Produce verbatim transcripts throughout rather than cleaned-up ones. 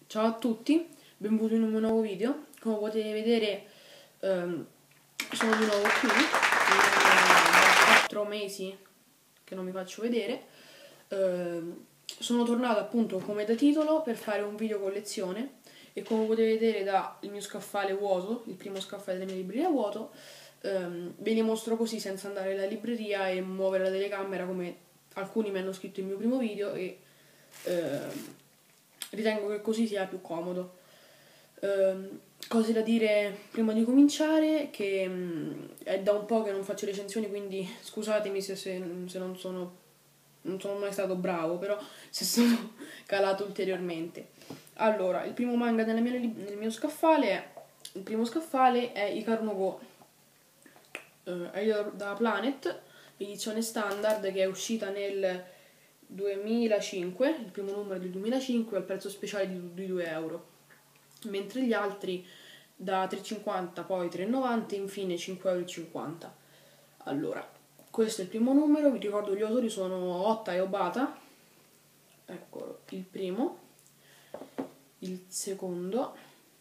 Ciao a tutti, benvenuti in un mio nuovo video. Come potete vedere ehm, sono di nuovo qui, da quattro mesi che non mi faccio vedere. Ehm, sono tornato appunto come da titolo per fare un video collezione e come potete vedere dal mio scaffale vuoto, il primo scaffale della mia libreria vuoto, ehm, ve li mostro così senza andare alla libreria e muovere la telecamera come alcuni mi hanno scritto il mio primo video e ehm, ritengo che così sia più comodo. Uh, cose da dire prima di cominciare, che mh, è da un po' che non faccio recensioni, quindi scusatemi se, se, se non sono non sono mai stato bravo, però se sono calato ulteriormente. Allora, il primo manga nella mia, nel mio scaffale è, il primo scaffale è Ikaru no Go, uh, è da Planet, edizione standard, che è uscita nel duemilacinque, il primo numero del duemilacinque al prezzo speciale di, di due euro, mentre gli altri da tre e cinquanta, poi tre e novanta e infine cinque e cinquanta euro. Allora, questo è il primo numero, vi ricordo gli autori sono Ota e Obata, eccolo il primo, il secondo,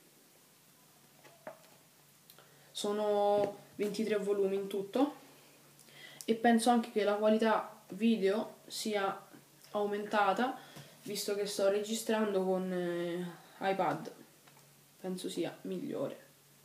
sono ventitré volumi in tutto e penso anche che la qualità video sia aumentata visto che sto registrando con eh, iPad, penso sia migliore.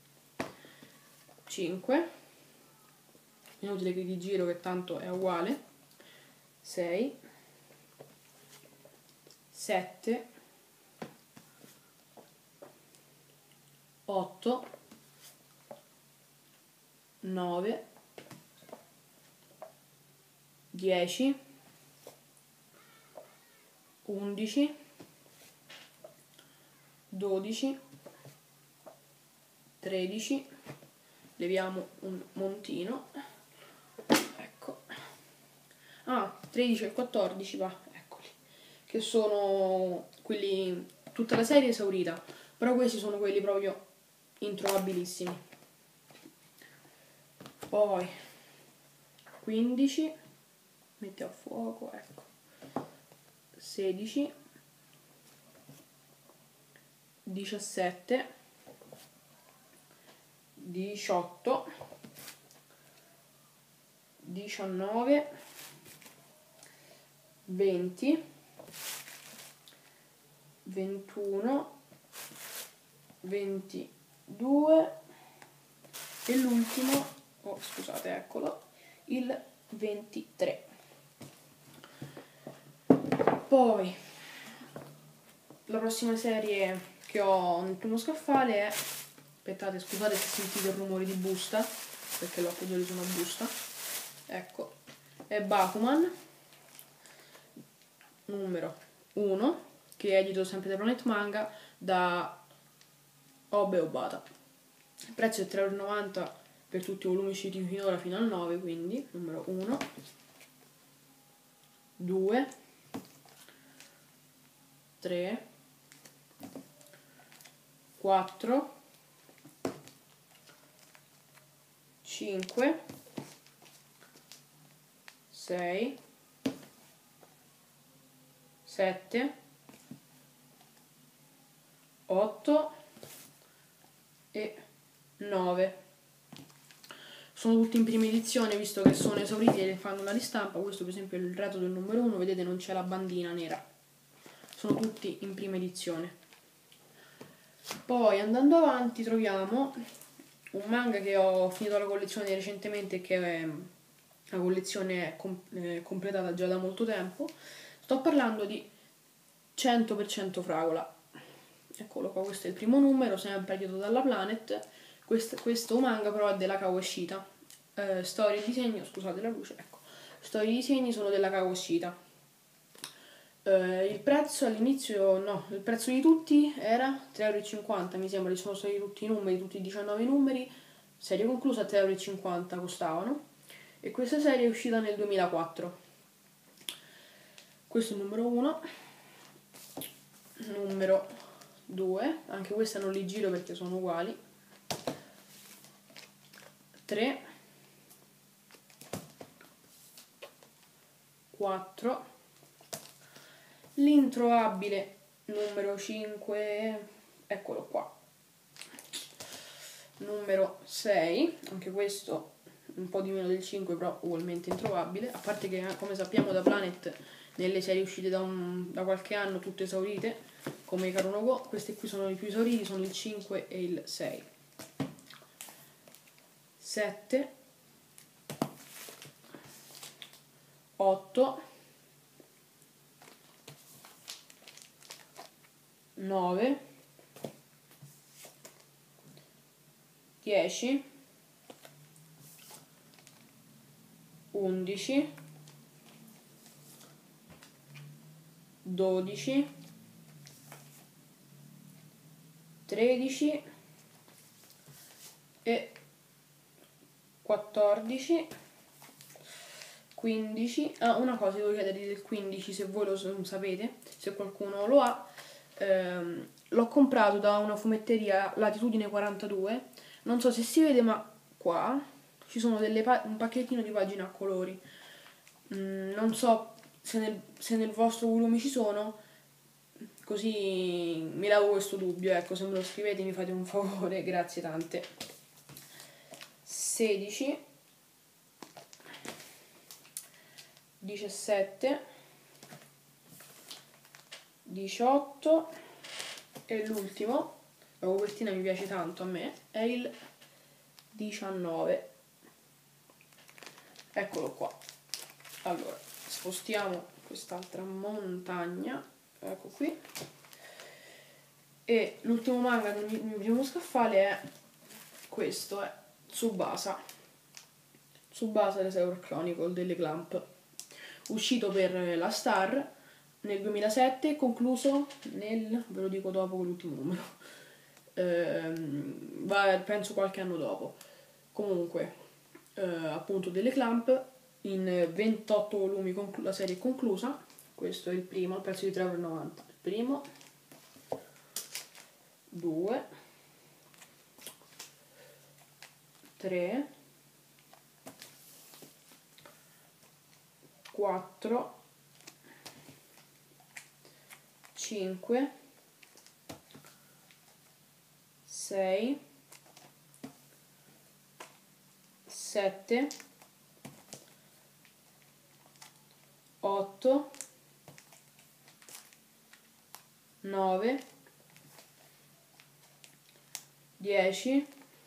cinque, inutile che di giro che tanto è uguale. sei, sette, otto, nove, dieci, undici, dodici, tredici, leviamo un montino, ecco, ah, tredici e quattordici, va, eccoli, che sono quelli, tutta la serie esaurita, però questi sono quelli proprio introvabilissimi. Poi quindici, metti a fuoco, ecco, sedici, diciassette, diciotto, diciannove, venti, ventuno, ventidue e l'ultimo, oh scusate, eccolo, il ventitré. Poi la prossima serie che ho nel primo scaffale è, aspettate, scusate se sentite il rumore di busta, perché l'ho appoggiato su una busta, ecco, è Bakuman numero uno, che è edito sempre da Planet Manga, da Obe e Obata. Il prezzo è tre e novanta euro per tutti i volumi usciti finora fino al nove, quindi numero uno, due, tre, quattro, cinque, sei, sette, otto e nove. Sono tutti in prima edizione, visto che sono esauriti e fanno la ristampa. Questo per esempio è il retro del numero uno, vedete non c'è la bandina nera. Sono tutti in prima edizione. Poi andando avanti troviamo un manga che ho finito la collezione recentemente, che è, la collezione è com eh, completata già da molto tempo. Sto parlando di cento per cento Fragola. Eccolo qua, questo è il primo numero, sempre edito dalla Planet. Questo, questo manga però è della Kagoshita. Eh, storie e disegni, scusate la luce, ecco. Storie e disegni sono della Kagoshita. Eh, il prezzo all'inizio, no, il prezzo di tutti era tre e cinquanta euro, mi sembra, ci sono stati tutti i numeri, tutti i diciannove numeri, serie conclusa, tre e cinquanta euro costavano. E questa serie è uscita nel duemilaquattro. Questo è il numero uno. Numero due, anche questa non li giro perché sono uguali. tre, quattro, l'introvabile numero cinque, eccolo qua, numero sei, anche questo un po' di meno del cinque, però ugualmente introvabile, a parte che come sappiamo da Planet nelle serie uscite da, un, da qualche anno tutte esaurite, come Karuno Go, questi qui sono i più esauriti, sono il cinque e il sei. sette, otto, nove, dieci, undici, dodici, tredici e quattordici, quindici. Ah, una cosa devo chiedervi del quindici, se voi lo sapete, se qualcuno lo ha. Ehm, l'ho comprato da una fumetteria Latitudine quarantadue, non so se si vede, ma qua ci sono delle pa- un pacchettino di pagine a colori. Mm, non so se nel, se nel vostro volume ci sono, così mi lavo questo dubbio, ecco, se me lo scrivete mi fate un favore, grazie tante. sedici, diciassette, diciotto e l'ultimo, la copertina mi piace tanto a me, è il diciannove. Eccolo qua. Allora, spostiamo quest'altra montagna, ecco qui, e l'ultimo manga del mio primo scaffale è questo, è Tsubasa Tsubasa The Sailor Chronicle delle Clamp, uscito per la Star nel duemilasette, concluso nel, ve lo dico dopo con l'ultimo numero, ehm, va, penso qualche anno dopo. Comunque, eh, appunto delle Clamp, in ventotto volumi conclu- la serie è conclusa. Questo è il primo, il prezzo di tre euro e novanta. Il primo, due, tre, quattro, cinque, sei, sette, otto, nove, dieci,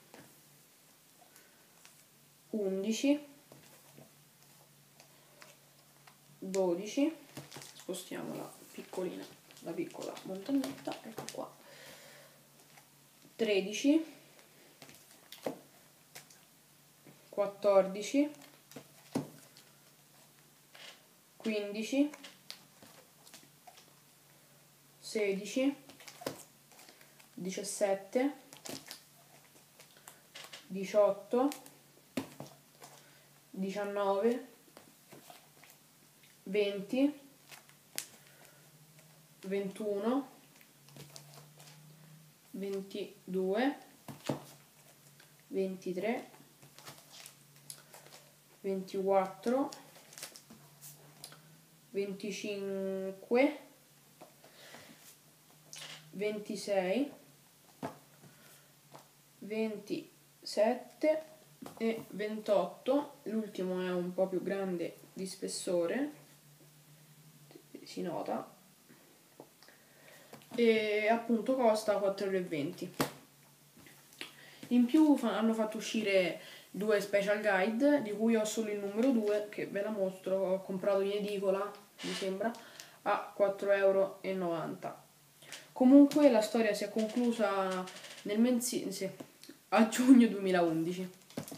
undici, dodici, spostiamo la piccolina, la piccola montagnetta, ecco qua, tredici, quattordici, quindici, sedici, diciassette, diciotto, diciannove, venti, ventuno, ventidue, ventitré, ventiquattro, venticinque, ventisei, ventisette e ventotto. L'ultimo è un po' più grande di spessore, si nota, e appunto costa quattro euro e venti. In più hanno fatto uscire due special guide, di cui ho solo il numero due, che ve la mostro. Ho comprato in edicola, mi sembra, a quattro euro e novanta. Comunque la storia si è conclusa nel mensi- sì, a giugno duemilaundici.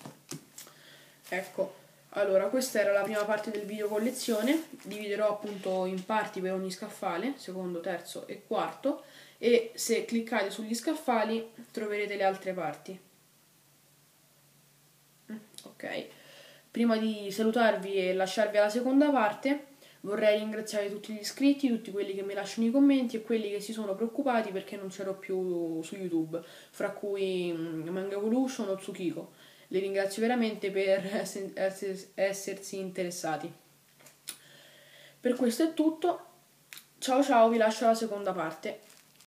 Ecco, allora questa era la prima parte del video collezione. Dividerò appunto in parti per ogni scaffale, secondo, terzo e quarto, e se cliccate sugli scaffali troverete le altre parti. Ok, prima di salutarvi e lasciarvi alla seconda parte, vorrei ringraziare tutti gli iscritti, tutti quelli che mi lasciano i commenti e quelli che si sono preoccupati perché non c'ero più su YouTube, fra cui Manga Evolution o Tsukiko. Li ringrazio veramente per essersi interessati. Per questo è tutto, ciao ciao, vi lascio la seconda parte.